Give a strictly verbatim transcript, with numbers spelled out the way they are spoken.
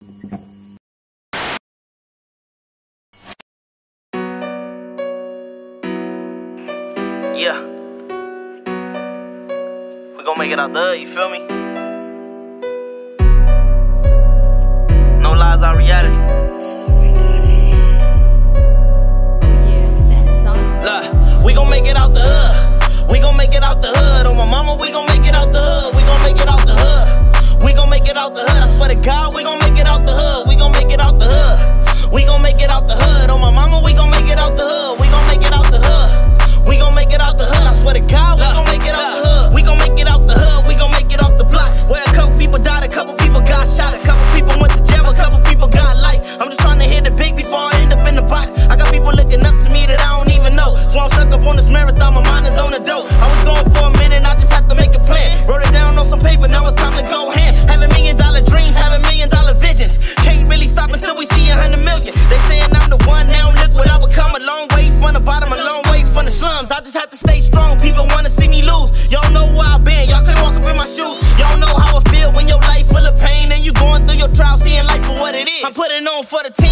Yeah, we gon' make it out there, you feel me? No lies are reality. Look, we gon' make it out the hood. We gon' make it out the hood. On my mama, we gon' make it out the hood. We gon' make it out the hood. We gon' make it out the hood. I swear to God, we gon' make it out the hood. We gon' make it out the hood. We gon' make it out the hood. On my mama, we gon' make it out the hood. We gon' make it out the hood. We gon' make it out the hood, I swear to God, we gon' make it out the hood. We gon' make it out the hood, we gon' make it off the block. Where a couple people died, a couple people got shot, a couple people went to jail, a couple people got life. I'm just trying to hit it big before I end up in the box. I got people looking up to me that I don't even know. So I'm stuck up on this marathon, my mind is on the dope. I was going for a minute, I just had to make a plan. Wrote it down on some paper, now it's time to go ham. Having million dollar dreams, having million dollar visions. Can't really stop until we see a hundred million. They saying I'm the one, now look what I become. A long way from the bottom, a long way from the slums. I just have to stay strong, people wanna see me lose. Y'all know where I've been, y'all can't walk up in my shoes. Y'all know how it feel when your life full of pain and you going through your trial, seeing life for what it is. I'm putting on for the team.